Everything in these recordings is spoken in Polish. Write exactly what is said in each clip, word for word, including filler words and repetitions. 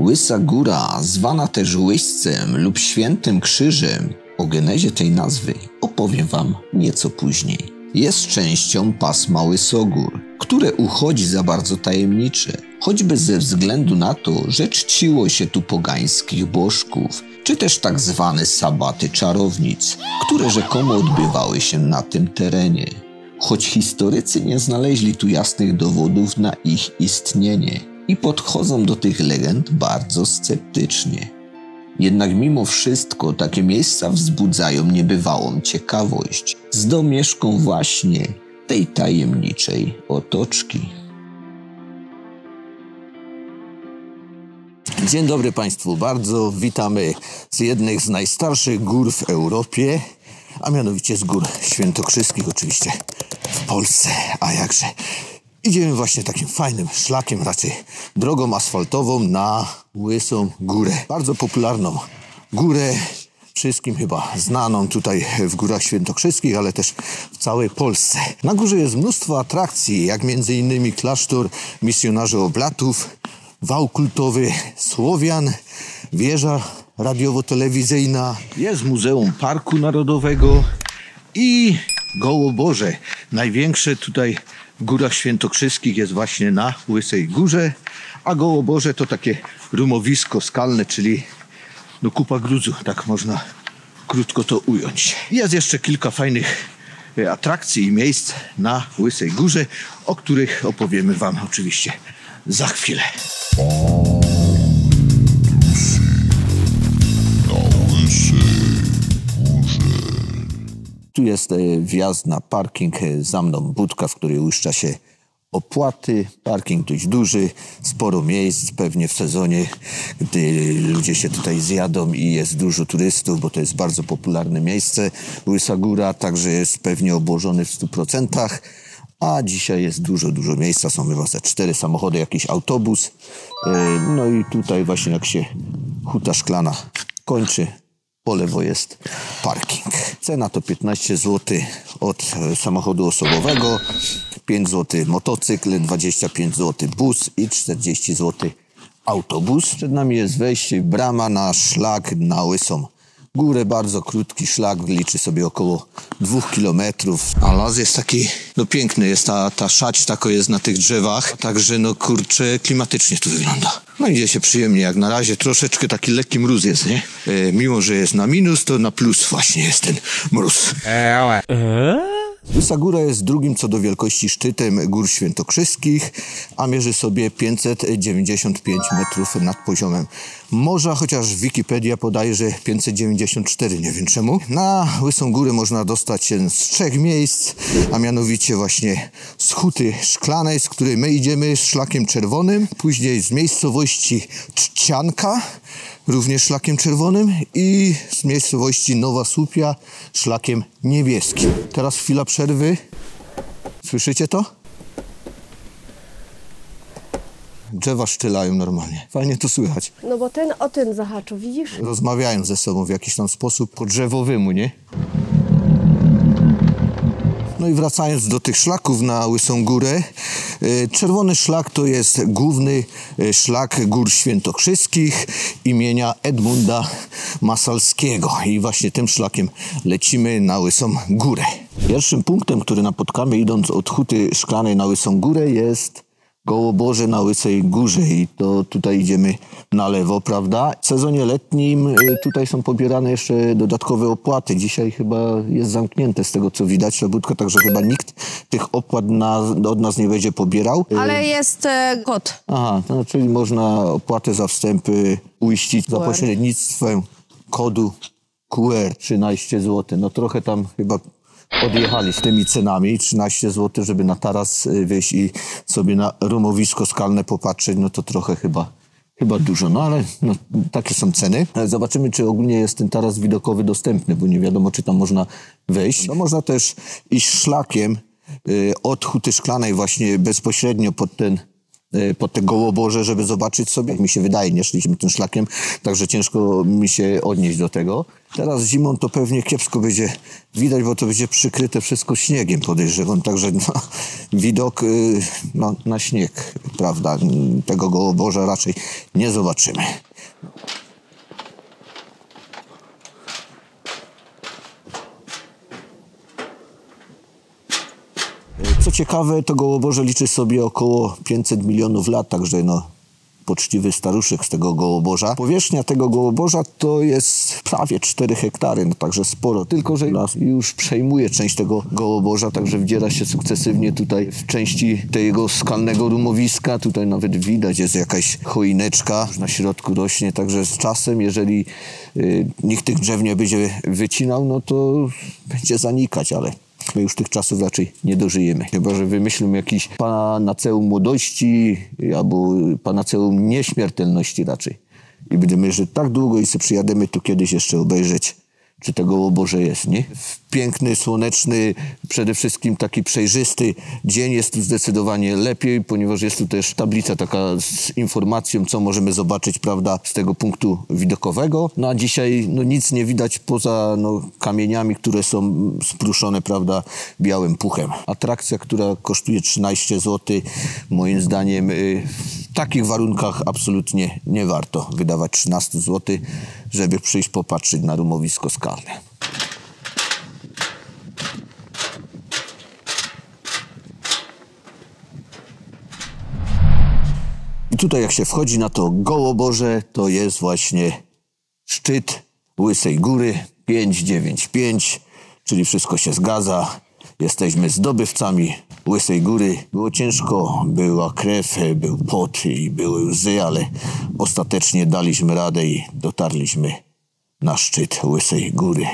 Łysa Góra, zwana też Łyścem lub Świętym Krzyżem, o genezie tej nazwy opowiem wam nieco później. Jest częścią pasma Łysogór, które uchodzi za bardzo tajemnicze, choćby ze względu na to, że czciło się tu pogańskich bożków, czy też tak zwane sabaty czarownic, które rzekomo odbywały się na tym terenie. Choć historycy nie znaleźli tu jasnych dowodów na ich istnienie i podchodzą do tych legend bardzo sceptycznie. Jednak mimo wszystko takie miejsca wzbudzają niebywałą ciekawość z domieszką właśnie tej tajemniczej otoczki. Dzień dobry Państwu, bardzo witamy z jednych z najstarszych gór w Europie, a mianowicie z Gór Świętokrzyskich oczywiście w Polsce, a jakże. Idziemy właśnie takim fajnym szlakiem, raczej drogą asfaltową na Łysą Górę. Bardzo popularną górę, wszystkim chyba znaną tutaj w Górach Świętokrzyskich, ale też w całej Polsce. Na górze jest mnóstwo atrakcji, jak między innymi klasztor misjonarzy Oblatów, wał kultowy Słowian, wieża radiowo-telewizyjna, jest Muzeum Parku Narodowego i Gołoborze. Największe tutaj w Górach Świętokrzyskich jest właśnie na Łysej Górze, a Gołoborze to takie rumowisko skalne, czyli no kupa gruzu, tak można krótko to ująć. Jest jeszcze kilka fajnych atrakcji i miejsc na Łysej Górze, o których opowiemy wam oczywiście za chwilę. Tu jest wjazd na parking, za mną budka, w której uiszcza się opłaty. Parking dość duży, sporo miejsc, pewnie w sezonie, gdy ludzie się tutaj zjadą i jest dużo turystów, bo to jest bardzo popularne miejsce. Łysa Góra także jest pewnie obłożony w stu procentach, a dzisiaj jest dużo, dużo miejsca. Są chyba ze cztery samochody, jakiś autobus. No i tutaj właśnie jak się Huta Szklana kończy, po lewo jest parking. Cena to piętnaście złotych od samochodu osobowego, pięć złotych motocykl, dwadzieścia pięć złotych bus i czterdzieści złotych autobus. Przed nami jest wejście, brama na szlak na Łysą Górę. Bardzo krótki szlak, liczy sobie około dwóch kilometrów. A las jest taki, no piękny jest, ta, ta szać tako jest na tych drzewach, także no kurczę, klimatycznie tu wygląda. No idzie się przyjemnie, jak na razie troszeczkę taki lekki mróz jest, nie? E, mimo, że jest na minus, to na plus właśnie jest ten mróz. Eee? Łysa Góra jest drugim co do wielkości szczytem Gór Świętokrzyskich, a mierzy sobie pięćset dziewięćdziesiąt pięć metrów nad poziomem morza, chociaż Wikipedia podaje, że pięćset dziewięćdziesiąt cztery, nie wiem czemu. Na Łysą Górę można dostać się z trzech miejsc, a mianowicie właśnie z Huty Szklanej, z której my idziemy szlakiem czerwonym, później z miejscowości Czcianka, również szlakiem czerwonym, i z miejscowości Nowa Słupia szlakiem niebieskim. Teraz chwila przerwy. Słyszycie to? Drzewa szczylają normalnie. Fajnie to słychać. No bo ten o ten zahaczył, widzisz? Rozmawiają ze sobą w jakiś tam sposób po drzewowemu, nie? No i wracając do tych szlaków na Łysą Górę, czerwony szlak to jest główny szlak Gór Świętokrzyskich imienia Edmunda Masalskiego i właśnie tym szlakiem lecimy na Łysą Górę. Pierwszym punktem, który napotkamy idąc od Huty Szklanej na Łysą Górę, jest Gołoborze na Łysej Górze i to tutaj idziemy na lewo, prawda? W sezonie letnim tutaj są pobierane jeszcze dodatkowe opłaty. Dzisiaj chyba jest zamknięte z tego, co widać, ta budka, także chyba nikt tych opłat na, od nas nie będzie pobierał. Ale jest e, kod. Aha, no, czyli można opłatę za wstępy uiścić za pośrednictwem kodu Q R trzynaście złotych. No trochę tam chyba odjechali z tymi cenami, trzynaście złotych, żeby na taras wyjść i sobie na rumowisko skalne popatrzeć, no to trochę chyba, chyba dużo, no ale no, takie są ceny. Zobaczymy, czy ogólnie jest ten taras widokowy dostępny, bo nie wiadomo, czy tam można wejść. No, można też iść szlakiem y, od Huty Szklanej właśnie bezpośrednio pod ten pod te Gołoborze, żeby zobaczyć sobie. Jak mi się wydaje, nie szliśmy tym szlakiem, także ciężko mi się odnieść do tego. Teraz zimą to pewnie kiepsko będzie widać, bo to będzie przykryte wszystko śniegiem, podejrzewam. Także no, widok y, no, na śnieg, prawda, tego Gołoborza raczej nie zobaczymy. Co ciekawe, to Gołoborze liczy sobie około pięćset milionów lat, także no, poczciwy staruszek z tego Gołoborza. Powierzchnia tego Gołoborza to jest prawie cztery hektary, no także sporo. Tylko że las już przejmuje część tego Gołoborza, także wdziera się sukcesywnie tutaj w części tego skalnego rumowiska. Tutaj nawet widać, jest jakaś choineczka, na środku rośnie, także z czasem, jeżeli y, nikt tych drzew nie będzie wycinał, no to będzie zanikać, ale my już tych czasów raczej nie dożyjemy. Chyba że wymyślą jakiś panaceum młodości albo panaceum nieśmiertelności raczej. I będziemy żyć tak długo i sobie przyjademy tu kiedyś jeszcze obejrzeć, czy tego Gołoborze jest, nie? Piękny, słoneczny, przede wszystkim taki przejrzysty dzień. Jest tu zdecydowanie lepiej, ponieważ jest tu też tablica taka z informacją, co możemy zobaczyć, prawda, z tego punktu widokowego. No a dzisiaj no, nic nie widać poza no, kamieniami, które są spruszone, prawda, białym puchem. Atrakcja, która kosztuje trzynaście złotych, moim zdaniem w takich warunkach absolutnie nie warto wydawać trzynaście złotych, żeby przyjść popatrzeć na rumowisko skalne. I tutaj jak się wchodzi na to Gołoborze, to jest właśnie szczyt Łysej Góry pięć dziewięć pięć, czyli wszystko się zgadza. Jesteśmy zdobywcami Łysej Góry. Było ciężko, była krew, był pot i były łzy, ale ostatecznie daliśmy radę i dotarliśmy na szczyt Łysej Góry.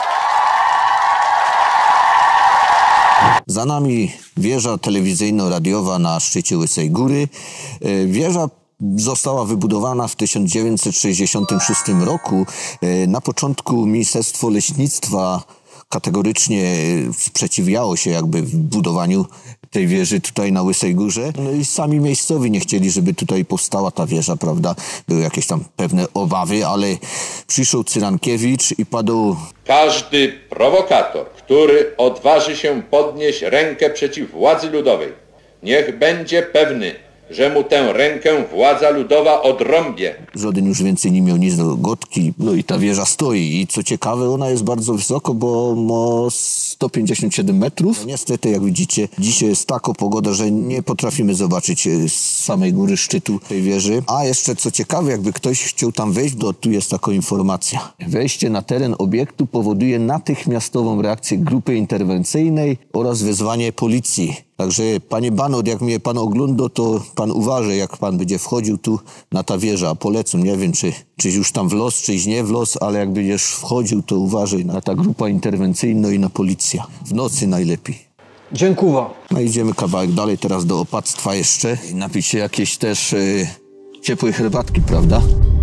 Za nami wieża telewizyjno-radiowa na szczycie Łysej Góry. Wieża została wybudowana w tysiąc dziewięćset sześćdziesiątym szóstym roku. Na początku Ministerstwo Leśnictwa kategorycznie sprzeciwiało się jakby w budowaniu tej wieży tutaj na Łysej Górze. No i sami miejscowi nie chcieli, żeby tutaj powstała ta wieża, prawda? Były jakieś tam pewne obawy, ale przyszedł Cyrankiewicz i padł... Każdy prowokator, który odważy się podnieść rękę przeciw władzy ludowej, niech będzie pewny, że mu tę rękę władza ludowa odrąbie. Żaden już więcej nie miał nic do gotki. No i ta wieża stoi. I co ciekawe, ona jest bardzo wysoko, bo ma sto pięćdziesiąt siedem metrów. No niestety, jak widzicie, dzisiaj jest taka pogoda, że nie potrafimy zobaczyć z samej góry szczytu tej wieży. A jeszcze co ciekawe, jakby ktoś chciał tam wejść, to tu jest taka informacja. Wejście na teren obiektu powoduje natychmiastową reakcję grupy interwencyjnej oraz wezwanie policji. Także, panie Banot, jak mnie pan ogląda, to pan uważa, jak pan będzie wchodził tu na ta wieża. Polecam, nie wiem, czy, czy już tam w los, czyś nie w los, ale jak będziesz wchodził, to uważaj na ta grupa interwencyjna i na policja. W nocy najlepiej. Dziękuję. No idziemy kawałek dalej, teraz do opactwa jeszcze. I napić się jakieś też yy, ciepłej herbatki, prawda?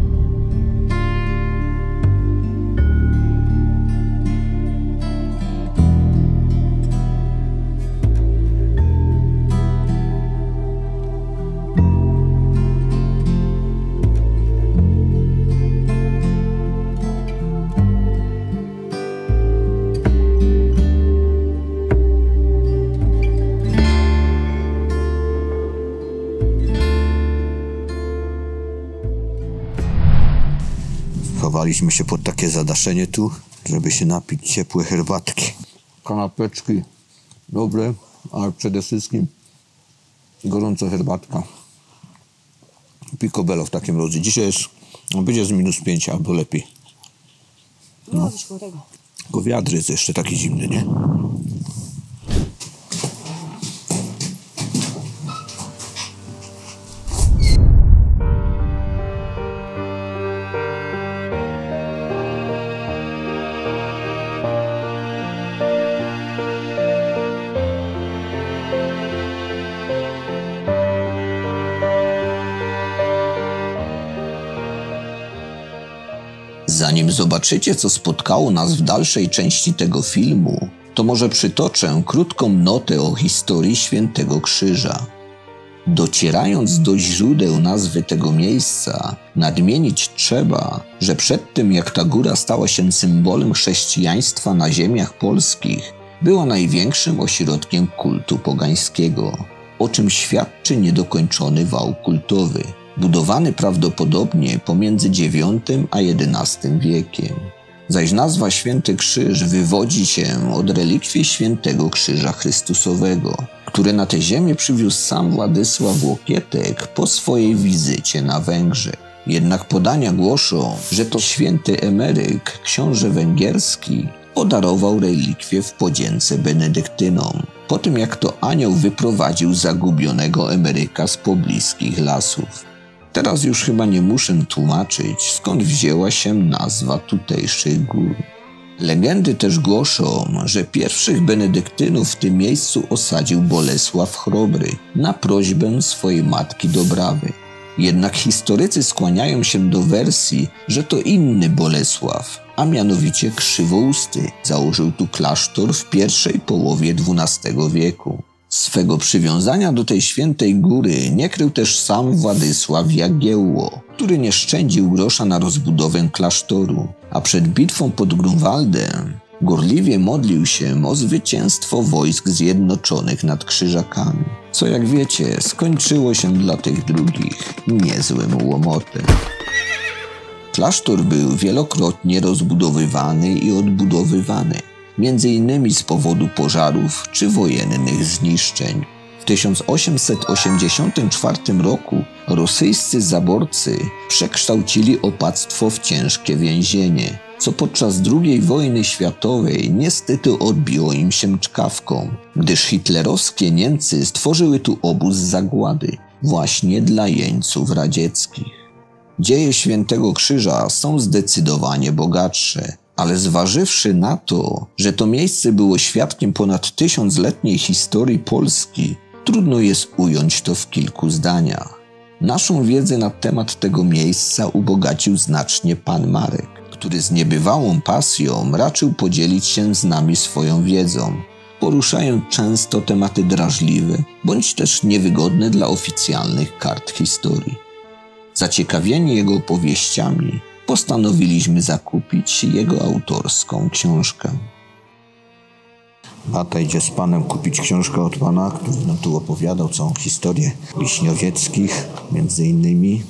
Chowaliśmy się pod takie zadaszenie tu, żeby się napić ciepłe herbatki. Kanapeczki dobre, ale przede wszystkim gorąca herbatka. Picobello w takim rodzie. Dzisiaj jest, będzie z minus pięć albo lepiej. No. Tylko wiatr jest jeszcze taki zimny, nie? Zanim zobaczycie, co spotkało nas w dalszej części tego filmu, to może przytoczę krótką notę o historii Świętego Krzyża. Docierając do źródeł nazwy tego miejsca, nadmienić trzeba, że przed tym jak ta góra stała się symbolem chrześcijaństwa na ziemiach polskich, była największym ośrodkiem kultu pogańskiego, o czym świadczy niedokończony wał kultowy, budowany prawdopodobnie pomiędzy dziewiątym a jedenastym wiekiem. Zaś nazwa Święty Krzyż wywodzi się od relikwii Świętego Krzyża Chrystusowego, które na tę ziemię przywiózł sam Władysław Łokietek po swojej wizycie na Węgrzech. Jednak podania głoszą, że to święty Emeryk, książę węgierski, podarował relikwię w podzięce benedyktynom, po tym jak to anioł wyprowadził zagubionego Emeryka z pobliskich lasów. Teraz już chyba nie muszę tłumaczyć, skąd wzięła się nazwa tutejszych gór. Legendy też głoszą, że pierwszych benedyktynów w tym miejscu osadził Bolesław Chrobry na prośbę swojej matki Dobrawy. Jednak historycy skłaniają się do wersji, że to inny Bolesław, a mianowicie Krzywousty, założył tu klasztor w pierwszej połowie dwunastego wieku. Swego przywiązania do tej świętej góry nie krył też sam Władysław Jagiełło, który nie szczędził grosza na rozbudowę klasztoru, a przed bitwą pod Grunwaldem gorliwie modlił się o zwycięstwo wojsk zjednoczonych nad Krzyżakami, co jak wiecie skończyło się dla tych drugich niezłym łomotem. Klasztor był wielokrotnie rozbudowywany i odbudowywany, między innymi z powodu pożarów czy wojennych zniszczeń. W tysiąc osiemset osiemdziesiątym czwartym roku rosyjscy zaborcy przekształcili opactwo w ciężkie więzienie, co podczas drugiej wojny światowej niestety odbiło im się czkawką, gdyż hitlerowskie Niemcy stworzyły tu obóz zagłady właśnie dla jeńców radzieckich. Dzieje Świętego Krzyża są zdecydowanie bogatsze, ale zważywszy na to, że to miejsce było świadkiem ponad tysiącletniej historii Polski, trudno jest ująć to w kilku zdaniach. Naszą wiedzę na temat tego miejsca ubogacił znacznie pan Marek, który z niebywałą pasją raczył podzielić się z nami swoją wiedzą, poruszając często tematy drażliwe, bądź też niewygodne dla oficjalnych kart historii. Zaciekawieni jego opowieściami, postanowiliśmy zakupić jego autorską książkę. Beata idzie z panem kupić książkę od pana, który nam tu opowiadał całą historię Wiśniowieckich, między innymi.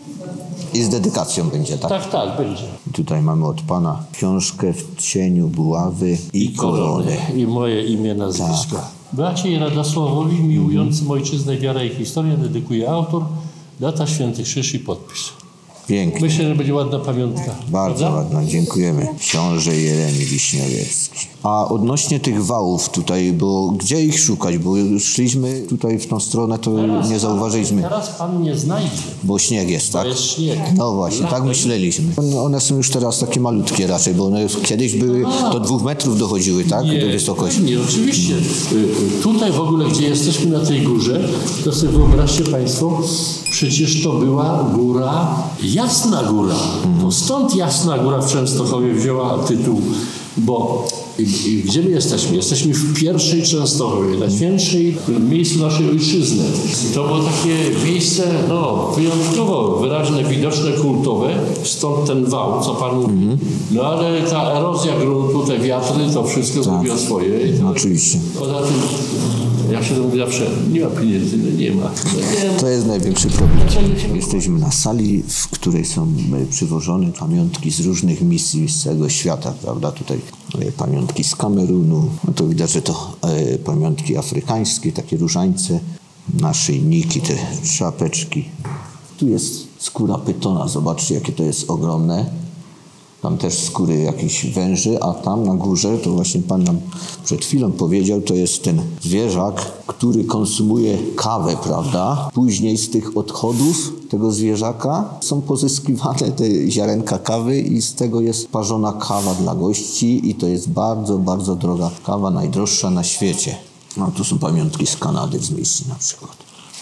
I z dedykacją będzie, tak? Tak, tak, będzie. Tutaj mamy od pana książkę W cieniu buławy i, I korony. I moje imię, nazwisko. Tak. Bracie Radosławowi, miłującym ojczyznę, wiarę i historię, dedykuje autor, data, Święty Krzyż i podpis. Pięknie. Myślę, że będzie ładna pamiątka. Bardzo prawda? ładna, dziękujemy. Książę Jeremi Wiśniowiecki. A odnośnie tych wałów tutaj, bo gdzie ich szukać? Bo już szliśmy tutaj w tą stronę, to teraz nie zauważyliśmy. Teraz pan nie znajdzie. Bo śnieg jest, tak? Bo jest śnieg. No właśnie, tak myśleliśmy. One są już teraz takie malutkie raczej, bo one kiedyś były, do dwóch metrów dochodziły, tak? Nie, do wysokości. Nie, oczywiście. Tutaj w ogóle, gdzie jesteśmy na tej górze, to sobie wyobraźcie państwo, przecież to była góra, Jasna Góra. To stąd Jasna Góra w Częstochowie wzięła tytuł, bo i, i gdzie my jesteśmy? Jesteśmy w pierwszej Częstochowie, najświętszej miejscu naszej ojczyzny. To było takie miejsce, no, wyjątkowo wyraźne, widoczne, kultowe, stąd ten wał, co pan mówi. No ale ta erozja gruntu, te wiatry, to wszystko tak mówi o swoje. I to, oczywiście. Poza tym, jak się to mówi zawsze, nie ma pieniędzy, no nie ma. No nie. To jest największy problem. Jesteśmy na sali, w której są przywożone pamiątki z różnych misji z całego świata, prawda? Tutaj pamiątki z Kamerunu, no to widać, że to e, pamiątki afrykańskie, takie różańce, naszyjniki, te szapeczki. Tu jest skóra pytona, zobaczcie jakie to jest ogromne. Tam też skóry jakichś węży, a tam na górze, to właśnie pan nam przed chwilą powiedział, to jest ten zwierzak, który konsumuje kawę, prawda? Później z tych odchodów tego zwierzaka są pozyskiwane te ziarenka kawy i z tego jest parzona kawa dla gości i to jest bardzo, bardzo droga kawa, najdroższa na świecie. No tu są pamiątki z Kanady, z misji na przykład.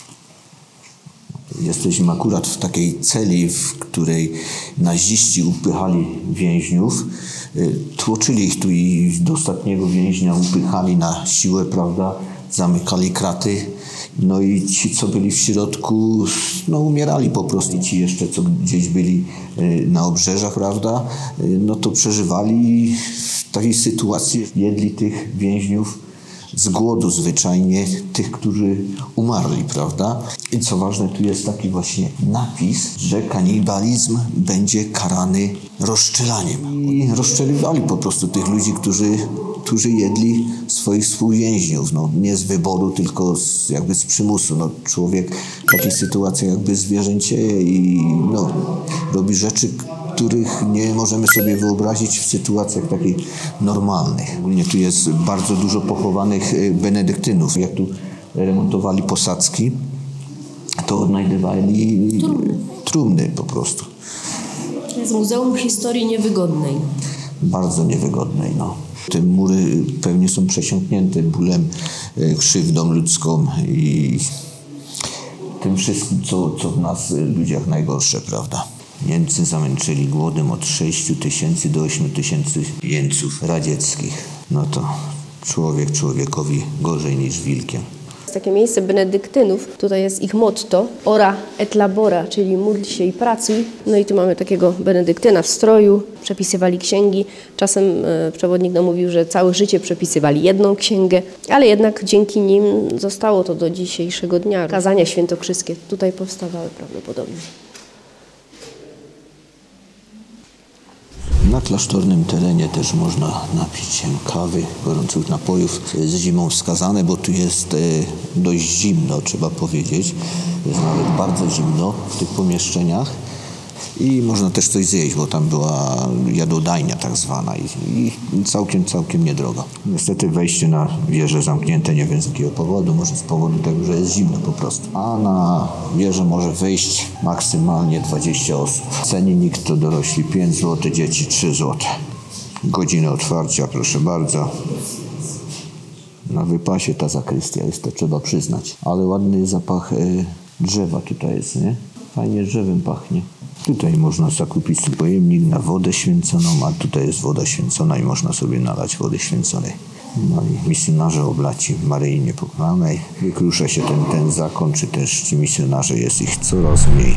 Jesteśmy akurat w takiej celi, w której naziści upychali więźniów. Tłoczyli ich tu i do ostatniego więźnia upychali na siłę, prawda? zamykali kraty. No i ci, co byli w środku, no umierali po prostu. Ci jeszcze, co gdzieś byli na obrzeżach, prawda, no to przeżywali w takiej sytuacji, jedli tych więźniów z głodu zwyczajnie, tych, którzy umarli, prawda. I co ważne, tu jest taki właśnie napis, że kanibalizm będzie karany rozszczelaniem. I rozszczeliwali po prostu tych ludzi, którzy, którzy jedli swoich współwięźniów. No, nie z wyboru, tylko z, jakby z przymusu. No, człowiek w takiej sytuacji jakby zwierzęcieje i no, robi rzeczy, których nie możemy sobie wyobrazić w sytuacjach takich normalnych. Ogólnie tu jest bardzo dużo pochowanych benedyktynów. Jak tu remontowali posadzki, to odnajdywali trumny, trumny po prostu. To jest Muzeum Historii Niewygodnej. Bardzo niewygodnej, no. Te mury pewnie są przesiąknięte bólem, krzywdą ludzką i tym wszystkim, co, co w nas ludziach najgorsze, prawda. Niemcy zamęczyli głodem od sześciu tysięcy do ośmiu tysięcy jeńców radzieckich. No to człowiek człowiekowi gorzej niż wilkiem. Jest takie miejsce benedyktynów, tutaj jest ich motto ora et labora, czyli módl się i pracuj. No i tu mamy takiego benedyktyna w stroju, przepisywali księgi. Czasem e, przewodnik nam mówił, że całe życie przepisywali jedną księgę, ale jednak dzięki nim zostało to do dzisiejszego dnia. Kazania świętokrzyskie tutaj powstawały prawdopodobnie. Na klasztornym terenie też można napić się kawy, gorących napojów. Co jest zimą wskazane, bo tu jest e, dość zimno, trzeba powiedzieć. Jest nawet bardzo zimno w tych pomieszczeniach. I można też coś zjeść, bo tam była jadłodajnia tak zwana i, i całkiem, całkiem niedrogo. Niestety wejście na wieżę zamknięte, nie wiem z jakiego powodu, może z powodu tego, że jest zimno po prostu. A na wieżę może wejść maksymalnie dwadzieścia osób. Cennik to dorośli pięć złotych, dzieci trzy złote. Godziny otwarcia, proszę bardzo. Na wypasie ta zakrystia jest, to trzeba przyznać. Ale ładny zapach e, drzewa tutaj jest, nie? Fajnie drzewem pachnie. Tutaj można zakupić pojemnik na wodę święconą, a tutaj jest woda święcona i można sobie nalać wody święconej. No i misjonarze oblaci Maryi Niepokonanej. Wykrusza się ten, ten zakon, czy też ci misjonarze, jest ich coraz mniej.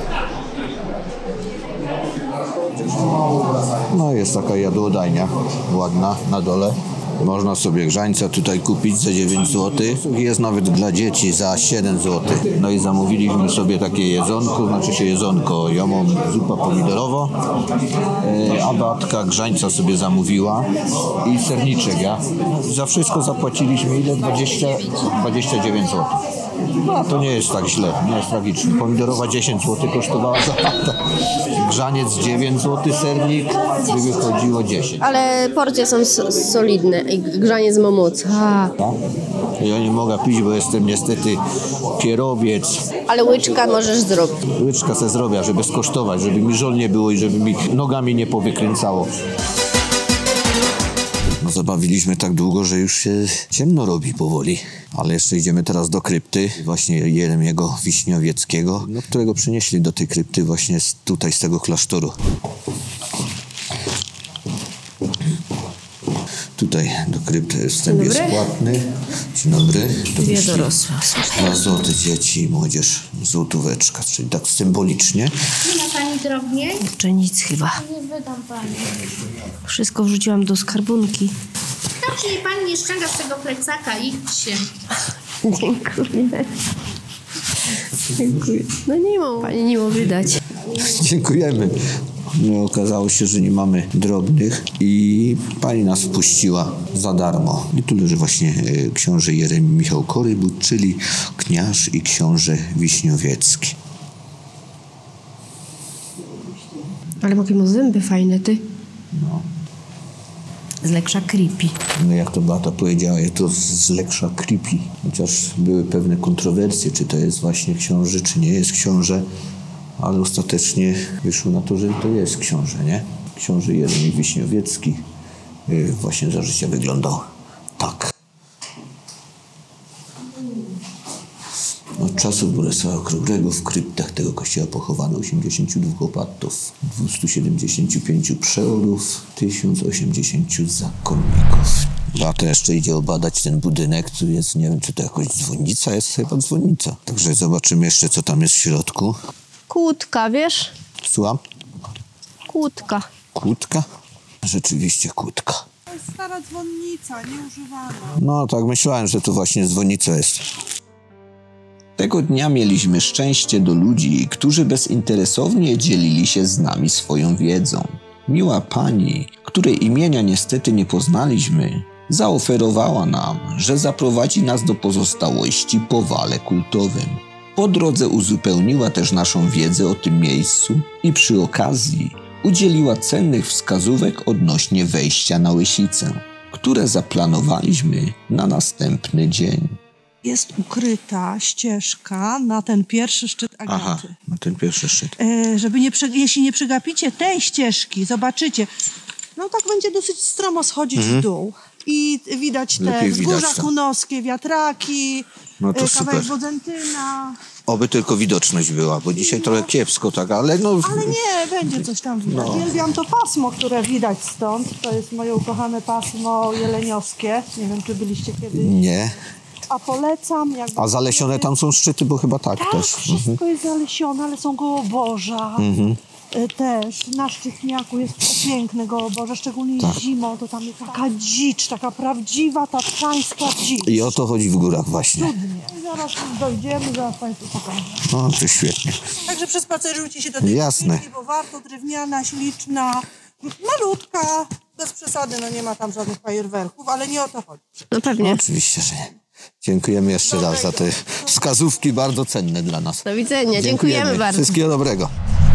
No jest taka jadłodajnia ładna na dole. Można sobie grzańca tutaj kupić za dziewięć złotych. Jest nawet dla dzieci za siedem złotych. No i zamówiliśmy sobie takie jedzonko, znaczy się jedzonko. Ja mam zupa pomidorowa, a Beatka grzańca sobie zamówiła i serniczek, ja. Za wszystko zapłaciliśmy ile? dwadzieścia, dwadzieścia dziewięć złotych. No to nie jest tak źle, nie jest tragicznie. Pomidorowa dziesięć złotych kosztowała za grzaniec dziewięć złotych, sernik by wychodziło dziesięć. Ale porcje są s- solidne i grzaniec ma moc. A. Ja nie mogę pić, bo jestem niestety kierowiec. Ale łyczka możesz zrobić. Łyczka se zrobię, żeby skosztować, żeby mi żol nie było i żeby mi nogami nie powykręcało. No zabawiliśmy tak długo, że już się ciemno robi powoli. Ale jeszcze idziemy teraz do krypty, właśnie Jeremiego Wiśniowieckiego, no, którego przynieśli do tej krypty właśnie z, tutaj z tego klasztoru. Tutaj do krypty wstęp jest płatny. Dzień dobry. Dwie dorosłe. Dwa złote dzieci i młodzież, złotóweczka, czyli tak symbolicznie. Nie ma pani drobniej? Jeszcze nic chyba. Nie wydam pani. Wszystko wrzuciłam do skarbonki. Dobrze, niech pani nie ściąga z tego plecaka, idźcie. Dziękuję. Dziękuję. No nie mam pani nie ma wydać. Dziękujemy. No, okazało się, że nie mamy drobnych i pani nas wpuściła za darmo. I tu leży właśnie e, książę Jeremi Michał Korybut, czyli kniaż i książę Wiśniowiecki. Ale jakie ma zęby fajne, ty. No. Z lekka creepy. No jak to Beata powiedziała, jest to z lekka creepy. Chociaż były pewne kontrowersje, czy to jest właśnie książę, czy nie jest książę. Ale ostatecznie wyszło na to, że to jest książę, nie? Książę Jeremi Wiśniowiecki yy, właśnie za życia wyglądał tak. No czasów Bolesława Chrobrego w kryptach tego kościoła pochowano osiemdziesięciu dwóch opatów, dwustu siedemdziesięciu pięciu przeorów, tysiącu osiemdziesięciu zakonników. Warto jeszcze idzie obadać ten budynek, tu jest, nie wiem, czy to jakaś dzwonnica, jest chyba dzwonnica. Także zobaczymy jeszcze, co tam jest w środku. Kłódka, wiesz? Słucham? Kłódka. Kłódka? Rzeczywiście kłódka. To jest stara dzwonnica, nieużywana. No tak, myślałem, że to właśnie dzwonnica jest. Tego dnia mieliśmy szczęście do ludzi, którzy bezinteresownie dzielili się z nami swoją wiedzą. Miła pani, której imienia niestety nie poznaliśmy, zaoferowała nam, że zaprowadzi nas do pozostałości po wale kultowym. Po drodze uzupełniła też naszą wiedzę o tym miejscu i przy okazji udzieliła cennych wskazówek odnośnie wejścia na Łysicę, które zaplanowaliśmy na następny dzień. Jest ukryta ścieżka na ten pierwszy szczyt Agaty. Aha, na ten pierwszy szczyt. E, żeby nie, prze- jeśli nie przegapicie tej ścieżki, zobaczycie, no tak będzie dosyć stromo schodzić w dół. I widać te Lepiej wzgórza widać to. kunoskie, wiatraki, No to e, kawałek super. Bodzentyna. Oby tylko widoczność była, bo dzisiaj trochę kiepsko, tak, ale no... Ale nie, będzie coś tam widać. No. Uwielbiam to pasmo, które widać stąd. To jest moje ukochane pasmo jeleniowskie. Nie wiem, czy byliście kiedyś. Nie. A polecam. Jakby A zalesione tam są szczyty, bo chyba tak, Tak, też. wszystko jest zalesione, ale są gołoborza. E, Też na Szczytniaku jest piękne gołoborze, szczególnie Tak. zimą. To tam jest taka dzicz, taka prawdziwa tatrzańska dzicz. I o to chodzi w górach właśnie. Cudnie. I zaraz już dojdziemy, zaraz Państwu pokażę. No, to świetnie. Także przespacerujcie się do tej Jasne. skrzynki, bo warto, drewniana, śliczna, malutka, bez przesady, no nie ma tam żadnych fajerwerków, ale nie o to chodzi. No pewnie. Oczywiście, że nie. Dziękujemy jeszcze raz za te wskazówki bardzo cenne dla nas. Do widzenia. Dziękujemy bardzo. Wszystkiego dobrego.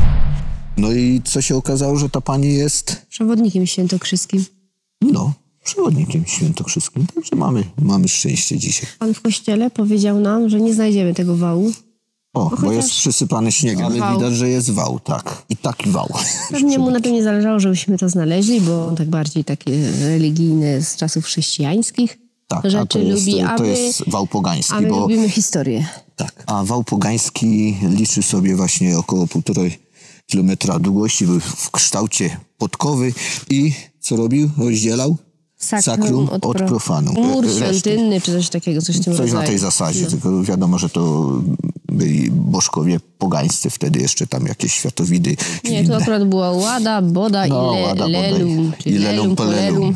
No i co się okazało, że ta pani jest, Przewodnikiem świętokrzyskim. no, przewodnikiem świętokrzyskim. Także mamy, mamy szczęście dzisiaj. Pan w kościele powiedział nam, że nie znajdziemy tego wału. O, bo chociaż- jest przysypany śniegiem, ale Wał. widać, że jest wał, tak. I taki wał. Pewnie mu na tym nie zależało, żebyśmy to znaleźli, bo on tak bardziej takie religijne z czasów chrześcijańskich Tak, a rzeczy to jest, lubi, a to my, jest wał pogański, a my bo lubimy historię. tak. A wał pogański liczy sobie właśnie około półtorej kilometra długości, był w kształcie podkowy i co robił? Rozdzielał sakrum od, pro- profanum. Mur Resztę. świątynny, czy coś takiego, coś w tym Coś rodzaju. na tej zasadzie, No. tylko wiadomo, że to byli bożkowie pogańscy, wtedy jeszcze tam jakieś światowidy Nie, tu akurat była Łada, Boda No, i le, Łada, Boda i- Lelum. i czyli Lelum, Polelum.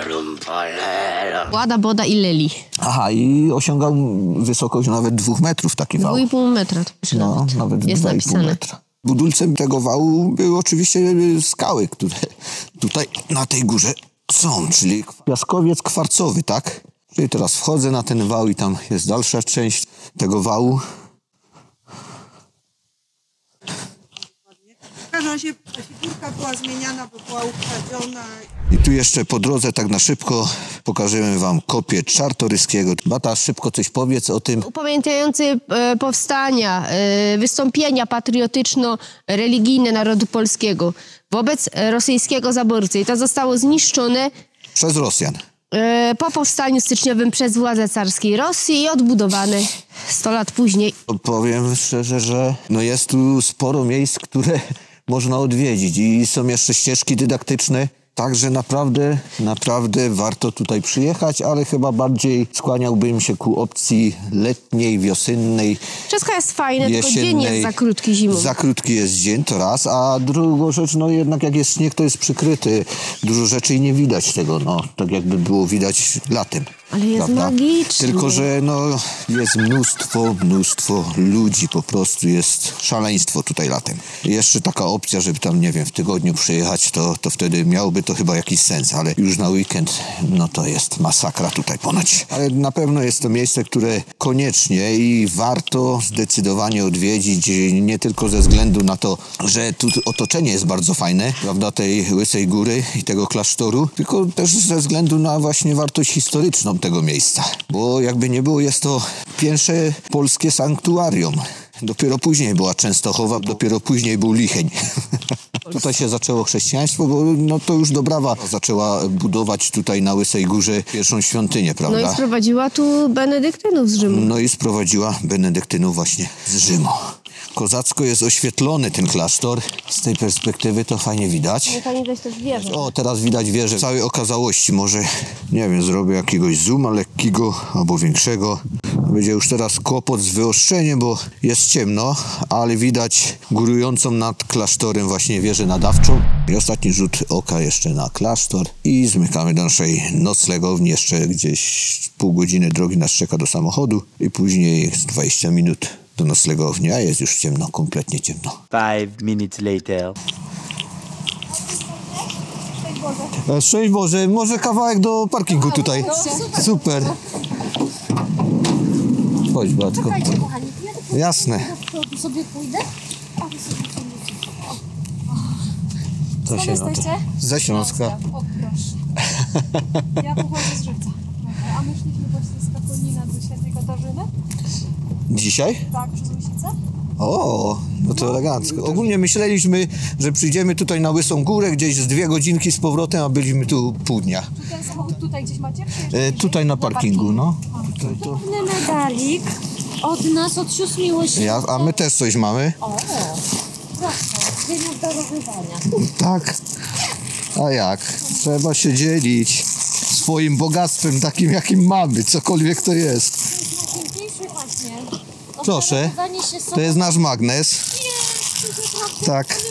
Łada, Boda i Leli. Aha, i osiągał wysokość nawet dwóch metrów taki wał. Dwu i pół metra. To pisze No, nawet. nawet Jest dwa i pół napisane. metra. Budulcem tego wału były oczywiście skały, które tutaj na tej górze są, czyli piaskowiec kwarcowy, tak? Czyli teraz wchodzę na ten wał i tam jest dalsza część tego wału. W każdym razie figurka była zmieniana, bo była ukradziona. I tu jeszcze po drodze tak na szybko pokażemy wam kopię Czartoryskiego. Bata, szybko coś powiedz o tym. Upamiętniający e, powstania, e, wystąpienia patriotyczno-religijne narodu polskiego wobec e, rosyjskiego zaborcy. I to zostało zniszczone Przez Rosjan. e, po powstaniu styczniowym przez władze carskiej Rosji i odbudowane sto lat później. Powiem szczerze, że no jest tu sporo miejsc, które można odwiedzić i są jeszcze ścieżki dydaktyczne. Także naprawdę, naprawdę warto tutaj przyjechać, ale chyba bardziej skłaniałbym się ku opcji letniej, wiosennej, Wszystko jest fajne, tylko dzień jesiennej. jest za krótki zimą. Za krótki jest dzień, to raz, a drugą rzecz, no jednak jak jest śnieg, to jest przykryty. Dużo rzeczy i nie widać tego, no, tak jakby było widać latem. Ale jest prawda? magicznie. Tylko, że no, jest mnóstwo, mnóstwo ludzi, po prostu jest szaleństwo tutaj latem. Jeszcze taka opcja, żeby tam, nie wiem, w tygodniu przyjechać, to, to wtedy miałoby to chyba jakiś sens, ale już na weekend, no to jest masakra tutaj ponoć. Ale na pewno jest to miejsce, które koniecznie i warto zdecydowanie odwiedzić, nie tylko ze względu na to, że tu otoczenie jest bardzo fajne, prawda, tej Łysej Góry i tego klasztoru, tylko też ze względu na właśnie wartość historyczną tego miejsca. Bo jakby nie było, jest to pierwsze polskie sanktuarium. Dopiero później była Częstochowa, dopiero później był Licheń. Tutaj się zaczęło chrześcijaństwo, bo no to już Dobrawa zaczęła budować tutaj na Łysej Górze pierwszą świątynię, prawda? No i sprowadziła tu benedyktynów z Rzymu. No i sprowadziła benedyktynów właśnie z Rzymu. Kozacko jest oświetlony ten klasztor. Z tej perspektywy to fajnie widać. Fajnie widać też wieżę. O, teraz widać wieżę w całej okazałości. Może, nie wiem, zrobię jakiegoś zooma lekkiego albo większego. Będzie już teraz kłopot z wyostrzeniem, bo jest ciemno, ale widać górującą nad klasztorem właśnie wieżę nadawczą. I ostatni rzut oka jeszcze na klasztor i zmykamy do naszej noclegowni. Jeszcze gdzieś pół godziny drogi nas czeka do samochodu i później dwadzieścia minut do noclegowni, a jest już ciemno, kompletnie ciemno. Five minutes later. Szczęść Boże, może kawałek do parkingu tutaj. Super. Chodź, Batko. Słuchajcie, kochani, ja Jasne. tu sobie pójdę, a wy sobie pójdziecie. To Skąd się jesteście? Ze Śląska. O, proszę. Ja pochodzę z Żywca. A my szliśmy właśnie z Kapolina do Świętej Katarzyny. Dzisiaj? Tak, przez Łysicę. O, no to elegancko. Ogólnie myśleliśmy, że przyjdziemy tutaj na Łysą Górę, gdzieś z dwie godzinki z powrotem, a byliśmy tu pół dnia. Czy ten samochód tutaj gdzieś macie? Czy jeszcze E, gdzieś? tutaj na parkingu, no. Tutaj to. Piękny medalik od nas, od sióstr miłości. Ja, a my też coś mamy. O, proszę, dzień obdarowywania. Tak. A jak? Trzeba się dzielić swoim bogactwem, takim jakim mamy, cokolwiek to jest. Najpiękniejszy właśnie. Proszę, Obdarowywanie się sobą. to jest nasz magnes. Tak.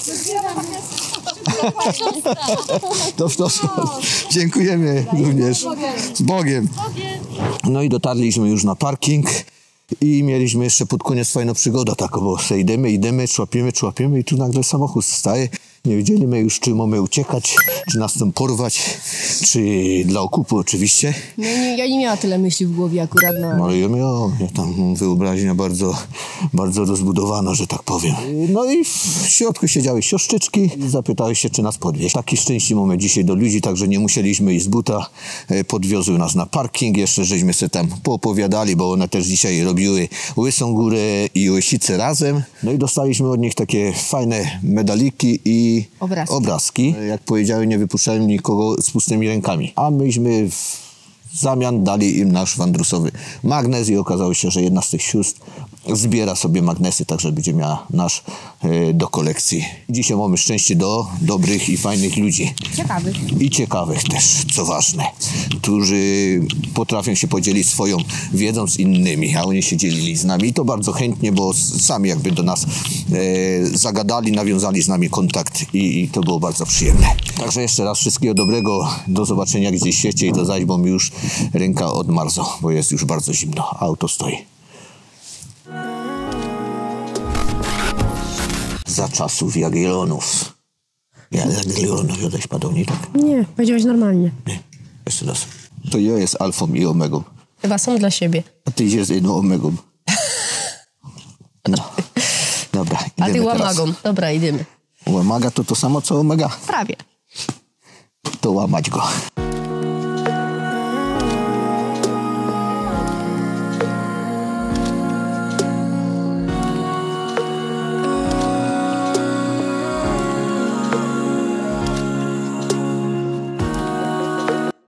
To proszę. Dziękujemy również. Z Bogiem. No i dotarliśmy już na parking i mieliśmy jeszcze pod koniec fajną przygodę taką, bo sobie idziemy, idziemy, człapiemy, człapiemy i tu nagle samochód staje. Nie wiedzieliśmy już, czy mamy uciekać, czy nas tam porwać, czy dla okupu oczywiście. No nie, ja nie miała tyle myśli w głowie akurat na... No ale ja miałem, ja tam mam wyobraźnia bardzo, bardzo rozbudowana, że tak powiem. No i w środku siedziały siostrzyczki i zapytały się, czy nas podwieźć. Taki szczęśliwy mamy dzisiaj do ludzi, także nie musieliśmy iść z buta. E, Podwiozły nas na parking, jeszcze żeśmy sobie tam poopowiadali, bo one też dzisiaj robiły Łysą Górę i Łysicę razem. No i dostaliśmy od nich takie fajne medaliki i Obrazki. obrazki. Jak powiedziały, nie wypuszczają nikogo z pustymi rękami. A myśmy w zamian dali im nasz wandrusowy magnes i okazało się, że jedna z tych sióstr zbiera sobie magnesy, tak że będzie miała nasz e, do kolekcji. Dzisiaj mamy szczęście do dobrych i fajnych ludzi. Ciekawych. I ciekawych też, co ważne, którzy potrafią się podzielić swoją wiedzą z innymi, a oni się dzielili z nami i to bardzo chętnie, bo s- sami jakby do nas e, zagadali, nawiązali z nami kontakt i, i to było bardzo przyjemne. Także jeszcze raz wszystkiego dobrego, do zobaczenia gdzieś w świecie i do zaś, bo mi już ręka odmarzła, bo jest już bardzo zimno, auto stoi. Za czasów Jagiellonów. Ja Jagiellonów jadłeś padowni, tak? Nie, powiedziałeś normalnie. Nie, jeszcze raz. To ja jest alfą i omegą, Chyba są dla siebie. a ty jest jedną omegą. No, dobra, A ty idziemy teraz. łamagą. Dobra, idziemy. Łamaga to to samo co omega, Prawie. to łamać go.